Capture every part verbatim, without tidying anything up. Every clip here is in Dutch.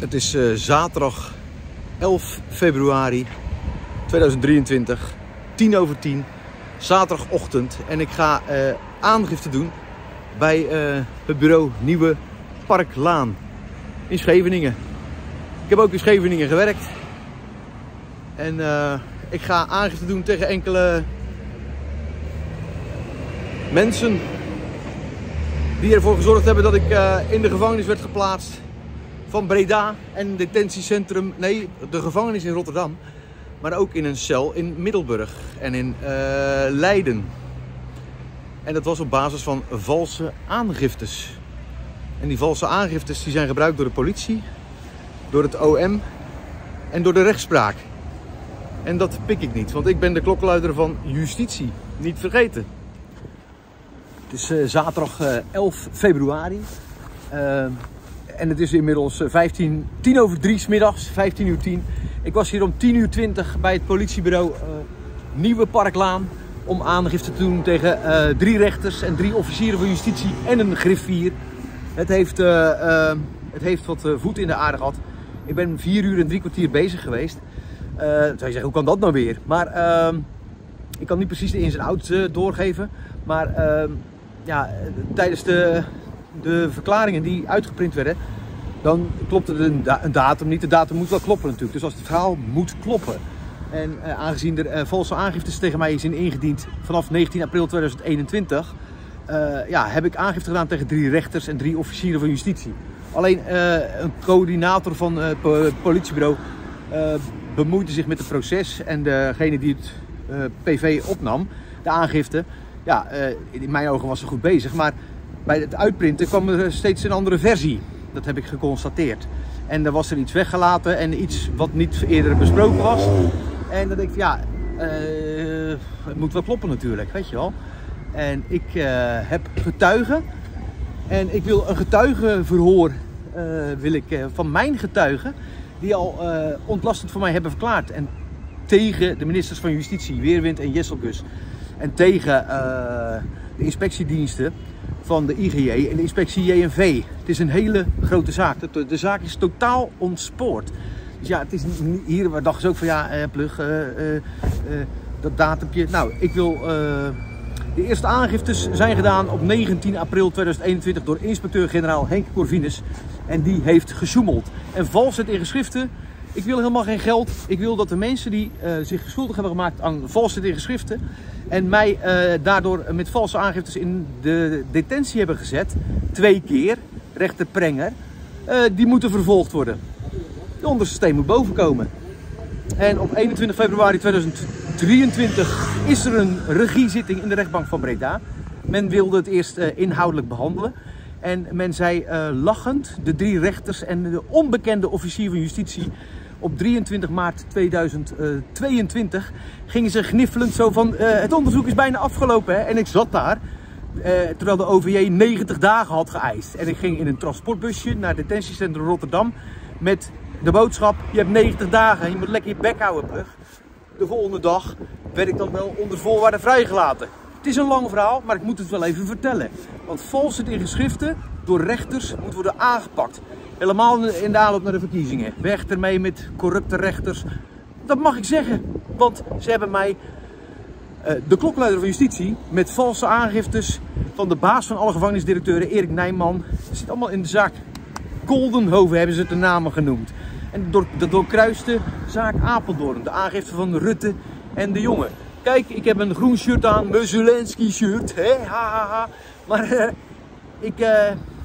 Het is uh, zaterdag elf februari tweeduizend drieëntwintig, tien over tien, zaterdagochtend. En ik ga uh, aangifte doen bij uh, het bureau Nieuwe Parklaan in Scheveningen. Ik heb ook in Scheveningen gewerkt. En uh, ik ga aangifte doen tegen enkele mensen die ervoor gezorgd hebben dat ik uh, in de gevangenis werd geplaatst van Breda en detentiecentrum, nee, de gevangenis in Rotterdam, maar ook in een cel in Middelburg en in uh, Leiden. En dat was op basis van valse aangiftes. En die valse aangiftes die zijn gebruikt door de politie, door het O M en door de rechtspraak. En dat pik ik niet, want ik ben de klokkenluider van justitie, niet vergeten. Het is uh, zaterdag uh, elf februari uh, en het is inmiddels vijftien, tien over drie 's middags, vijftien uur tien. Ik was hier om tien uur twintig bij het politiebureau uh, Nieuwe Parklaan om aangifte te doen tegen uh, drie rechters en drie officieren van justitie en een griffier. Het heeft, uh, uh, het heeft wat uh, voet in de aarde gehad. Ik ben vier uur en drie kwartier bezig geweest. Uh, zou je zeggen, hoe kan dat nou weer? Maar uh, ik kan niet precies de ins en outs uh, doorgeven. Maar uh, ja, tijdens de, de verklaringen die uitgeprint werden, dan klopte een, da een datum niet. De datum moet wel kloppen natuurlijk. Dus als het verhaal moet kloppen. En uh, aangezien er uh, valse aangiftes tegen mij zijn ingediend vanaf negentien april tweeduizend eenentwintig, uh, ja, heb ik aangifte gedaan tegen drie rechters en drie officieren van justitie. Alleen uh, een coördinator van uh, het politiebureau uh, bemoeide zich met het proces en degene die het uh, P V opnam, de aangifte, ja, uh, in mijn ogen was ze goed bezig, maar bij het uitprinten kwam er steeds een andere versie. Dat heb ik geconstateerd. En er was er iets weggelaten en iets wat niet eerder besproken was. En dan denk ik, ja, uh, het moet wel kloppen natuurlijk, weet je wel. En ik uh, heb getuigen en ik wil een getuigenverhoor uh, wil ik, uh, van mijn getuigen, die al uh, ontlastend voor mij hebben verklaard. En tegen de ministers van Justitie, Weerwind en Jesselgus. En tegen uh, de inspectiediensten van de I G J en de inspectie J N V. Het is een hele grote zaak. De, de zaak is totaal ontspoord. Dus ja, het is niet, hier dachten ze ook van ja, uh, plug, uh, uh, uh, dat datumpje. Nou, ik wil... Uh, de eerste aangiftes zijn gedaan op negentien april tweeduizend eenentwintig door inspecteur-generaal Henk Corvinus. En die heeft gesjoemeld. En valsheid in geschriften. Ik wil helemaal geen geld. Ik wil dat de mensen die uh, zich schuldig hebben gemaakt aan valsheid in geschriften en mij uh, daardoor met valse aangiftes in de detentie hebben gezet, twee keer, rechter Prenger, uh, die moeten vervolgd worden. De onderste steen moet boven komen. En op eenentwintig februari tweeduizend drieëntwintig is er een regiezitting in de rechtbank van Breda. Men wilde het eerst uh, inhoudelijk behandelen. En men zei uh, lachend, de drie rechters en de onbekende officier van justitie, op drieëntwintig maart tweeduizend tweeëntwintig gingen ze gniffelend zo van, uh, het onderzoek is bijna afgelopen. Hè? En ik zat daar, uh, terwijl de O V J negentig dagen had geëist. En ik ging in een transportbusje naar het detentiecentrum Rotterdam met de boodschap, je hebt negentig dagen, je moet lekker je bek houden, plug. De volgende dag werd ik dan wel onder voorwaarden vrijgelaten. Het is een lang verhaal, maar ik moet het wel even vertellen. Want valsheid in geschriften door rechters moet worden aangepakt. Helemaal in de aanloop naar de verkiezingen. Weg ermee met corrupte rechters. Dat mag ik zeggen. Want ze hebben mij, uh, de klokkenluider van justitie, met valse aangiftes van de baas van alle gevangenisdirecteuren, Erik Nijman. Dat zit allemaal in de zaak Koldenhoven, hebben ze het de namen genoemd. En door, de doorkruiste zaak Apeldoorn. De aangifte van Rutte en de Jonge. Kijk, ik heb een groen shirt aan, mijn Zelensky shirt. Hè? Ha, ha, ha. Maar uh, ik, uh,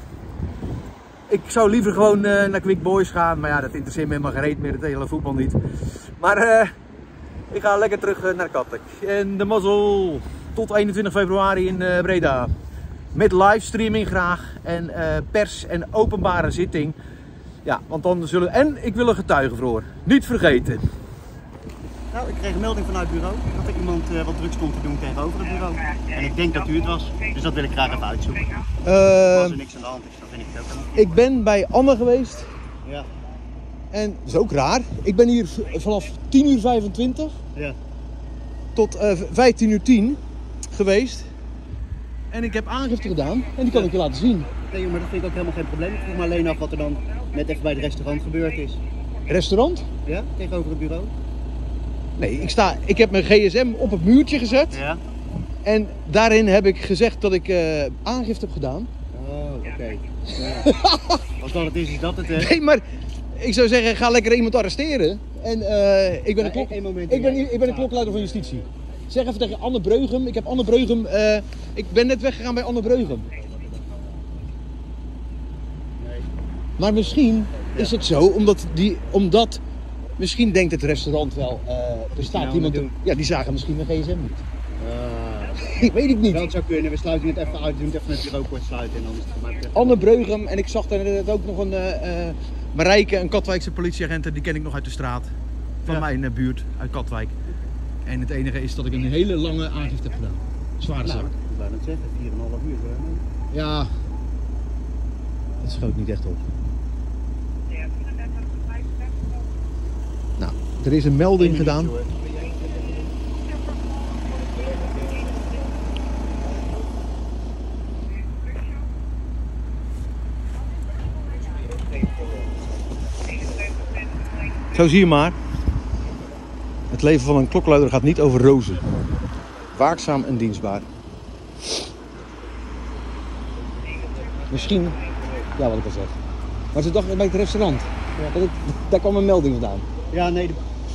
ik zou liever gewoon uh, naar Quick Boys gaan. Maar ja, dat interesseert me helemaal gereed meer, het hele voetbal niet. Maar uh, ik ga lekker terug uh, naar Kattek. En de mazzel tot eenentwintig februari in uh, Breda. Met livestreaming graag. En uh, pers en openbare zitting. Ja, want dan zullen... En ik wil een getuigenverhoor. Niet vergeten. Nou, ik kreeg een melding vanuit het bureau dat er iemand uh, wat druk stond te doen tegenover het bureau. En ik denk dat u het was, dus dat wil ik graag even uitzoeken. Uh, Als er niks aan de hand is, dan vind ik het ook. Ik ben bij Anne geweest. Ja. En dat is ook raar. Ik ben hier vanaf tien uur vijfentwintig Ja. tot uh, vijftien uur tien geweest. En ik heb aangifte gedaan en die kan ik je laten zien. Nee, maar dat vind ik ook helemaal geen probleem. Ik vroeg me alleen af wat er dan net even bij het restaurant gebeurd is. Restaurant? Ja, tegenover het bureau? Nee, ik, sta, ik heb mijn gsm op het muurtje gezet. Ja. En daarin heb ik gezegd dat ik uh, aangifte heb gedaan. Oh, oké. Okay. Ja. Als dat het is, is dat het, hè? Nee, maar ik zou zeggen, ga lekker iemand arresteren. En uh, ik ben een, klok... ja, moment, ik ben, ik ben een klokluider van justitie. Zeg even tegen Anne Breugem. Ik heb Anne Breugem... Uh, ik ben net weggegaan bij Anne Breugem. Nee. Maar misschien ja. is het zo, omdat, die, omdat... Misschien denkt het restaurant wel... Uh, er staat nou iemand... Doen? Ja, die zagen misschien mijn gsm niet. Uh, ik weet het niet. Dat zou kunnen. We sluiten het even uit. We doen het even met het bureau sluiten. En anders het maar Anne Breugem. En ik zag daar ook nog een... Uh, uh, Marijke, een Katwijkse politieagent. Die ken ik nog uit de straat. Van ja. mijn uh, buurt. Uit Katwijk. En het enige is dat ik een hele lange aangifte heb gedaan. Zware nou, zaak. Ik wou net zeggen. vier komma vijf uur. Hè? Ja. Dat schoot niet echt op. Nou, er is een melding gedaan. Hoor. Zo zie je maar. Het leven van een klokluider gaat niet over rozen. Waakzaam en dienstbaar. Misschien, ja wat ik al zeg. Maar ze dachten bij het restaurant. Ja. Dat, daar kwam een melding vandaan. Ja, nee. De...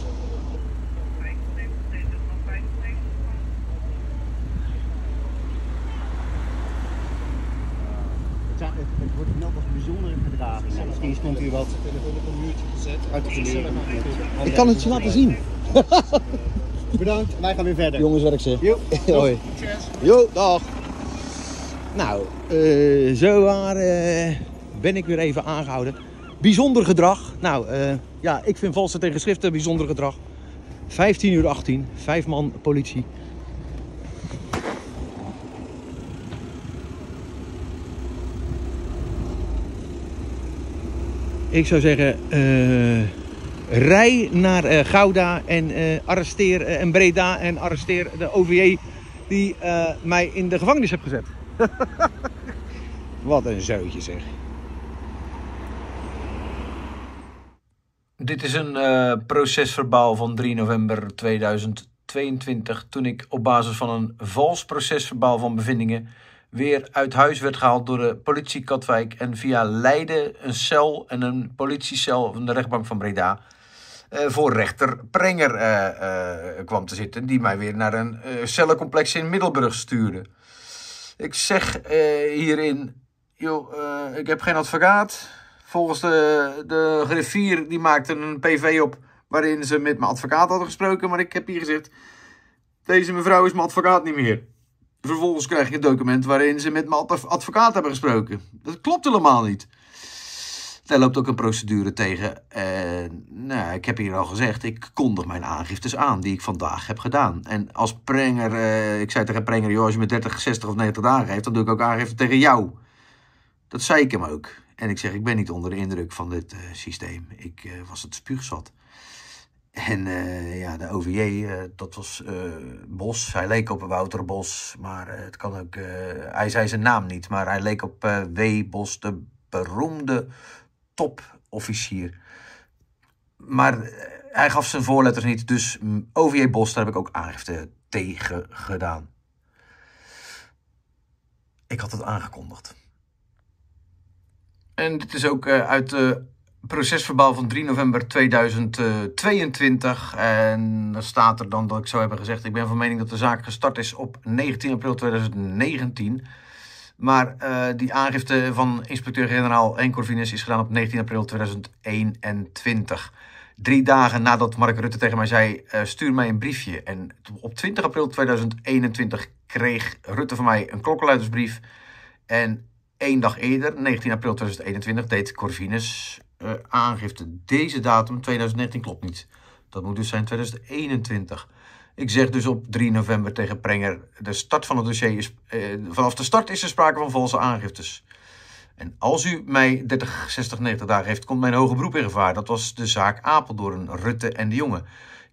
Ja, het, het wordt gemeld als bijzondere gedraging. Ja, misschien stond hier wat uit te leren. Ik kan het je laten zien. Bedankt, wij gaan weer verder. Jongenswerk zeg. Jo. Hoi. Jo, dag. Nou, uh, zo waar uh, ben ik weer even aangehouden. Bijzonder gedrag. Nou, uh, ja, ik vind valse tegen schriften bijzonder gedrag. vijftien uur achttien, vijf man politie. Ik zou zeggen, uh, rij naar uh, Gouda en uh, arresteer uh, en Breda en arresteer de O V J die uh, mij in de gevangenis heeft gezet. Wat een zootje zeg. Dit is een uh, procesverbaal van drie november tweeduizend tweeëntwintig, toen ik op basis van een vals procesverbaal van bevindingen weer uit huis werd gehaald door de politie Katwijk en via Leiden een cel en een politiecel van de rechtbank van Breda uh, voor rechter Prenger uh, uh, kwam te zitten, die mij weer naar een uh, cellencomplex in Middelburg stuurde. Ik zeg uh, hierin, joh, uh, ik heb geen advocaat. Volgens de, de griffier, die maakte een P V op waarin ze met mijn advocaat hadden gesproken. Maar ik heb hier gezegd, deze mevrouw is mijn advocaat niet meer. Vervolgens krijg ik een document waarin ze met mijn advocaat hebben gesproken. Dat klopt helemaal niet. Daar loopt ook een procedure tegen. Uh, nou, ik heb hier al gezegd, ik kondig mijn aangiftes aan die ik vandaag heb gedaan. En als Prenger, uh, ik zei tegen Prenger, joh, als je me dertig, zestig of negentig dagen geeft, dan doe ik ook aangifte tegen jou. Dat zei ik hem ook. En ik zeg, ik ben niet onder de indruk van dit uh, systeem. Ik uh, was het spuugzat. En uh, ja, de O V J, uh, dat was uh, Bos. Hij leek op Wouter Bos, maar uh, het kan ook... Uh, hij zei zijn naam niet, maar hij leek op uh, W. Bos, de beroemde topofficier. Maar uh, hij gaf zijn voorletters niet, dus um, O V J Bos, daar heb ik ook aangifte tegen gedaan. Ik had het aangekondigd. En dit is ook uh, uit de procesverbaal van drie november tweeduizend tweeëntwintig. En dan staat er dan dat ik zo heb gezegd, ik ben van mening dat de zaak gestart is op negentien april tweeduizend negentien. Maar uh, die aangifte van inspecteur-generaal Henk Corvinus is gedaan op negentien april tweeduizend eenentwintig. Drie dagen nadat Mark Rutte tegen mij zei, uh, stuur mij een briefje. En op twintig april tweeduizend eenentwintig kreeg Rutte van mij een klokkenluidersbrief. En één dag eerder, negentien april tweeduizend eenentwintig, deed Corvinus uh, aangifte. Deze datum, tweeduizend negentien, klopt niet. Dat moet dus zijn tweeduizend eenentwintig. Ik zeg dus op drie november tegen Prenger, de start van het dossier is, uh, vanaf de start is er sprake van valse aangiftes. En als u mij dertig, zestig, negentig dagen heeft, komt mijn hoger beroep in gevaar. Dat was de zaak Apeldoorn, Rutte en de Jonge.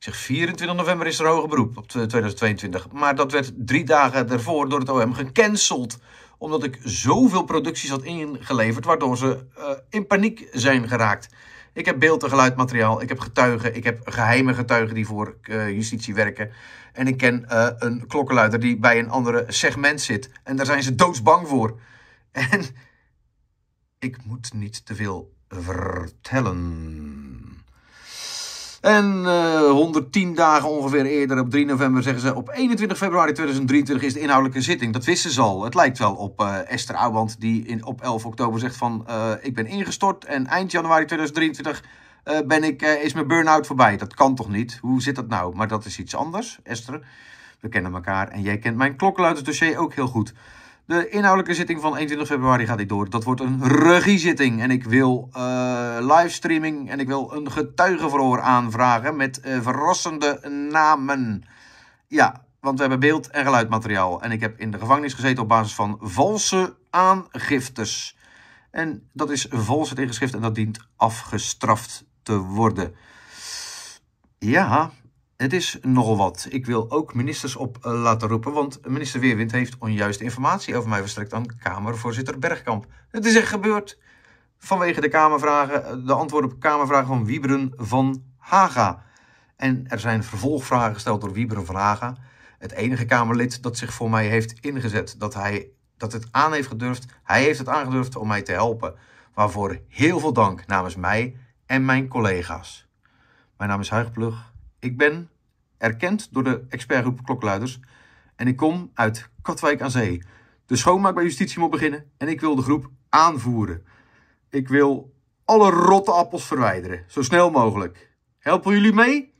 Ik zeg, vierentwintig november is er hoger beroep op tweeduizend tweeëntwintig. Maar dat werd drie dagen daarvoor door het O M gecanceld. Omdat ik zoveel producties had ingeleverd, waardoor ze uh, in paniek zijn geraakt. Ik heb beeld- en geluidmateriaal, ik heb getuigen, ik heb geheime getuigen die voor uh, justitie werken. En ik ken uh, een klokkenluider die bij een andere segment zit. En daar zijn ze doodsbang voor. En ik moet niet te veel vertellen. En uh, honderdtien dagen ongeveer eerder, op drie november, zeggen ze... op eenentwintig februari tweeduizend drieëntwintig is de inhoudelijke zitting. Dat wisten ze al. Het lijkt wel op uh, Esther Ouwehand die in, op elf oktober zegt van... Uh, ik ben ingestort en eind januari tweeduizend drieëntwintig uh, ben ik, uh, is mijn burn-out voorbij. Dat kan toch niet? Hoe zit dat nou? Maar dat is iets anders, Esther. We kennen elkaar en jij kent mijn klokkenluidersdossier ook heel goed. De inhoudelijke zitting van eenentwintig februari gaat niet door. Dat wordt een regiezitting. En ik wil uh, livestreaming en ik wil een getuigenverhoor aanvragen met uh, verrassende namen. Ja, want we hebben beeld- en geluidmateriaal. En ik heb in de gevangenis gezeten op basis van valse aangiftes. En dat is valse tegenschrift en dat dient afgestraft te worden. Ja... Het is nogal wat. Ik wil ook ministers op uh, laten roepen, want minister Weerwind heeft onjuiste informatie over mij verstrekt aan Kamervoorzitter Bergkamp. Het is echt gebeurd. Vanwege de Kamervragen, de antwoorden op Kamervragen van Wieberen van Haga. En er zijn vervolgvragen gesteld door Wieberen van Haga. Het enige Kamerlid dat zich voor mij heeft ingezet, dat hij dat het aan heeft gedurfd. Hij heeft het aangedurfd om mij te helpen. Waarvoor heel veel dank namens mij en mijn collega's. Mijn naam is Huig Plug. Ik ben erkend door de expertgroep Klokkenluiders en ik kom uit Katwijk aan Zee. De schoonmaak bij justitie moet beginnen en ik wil de groep aanvoeren. Ik wil alle rotte appels verwijderen, zo snel mogelijk. Helpen jullie mee?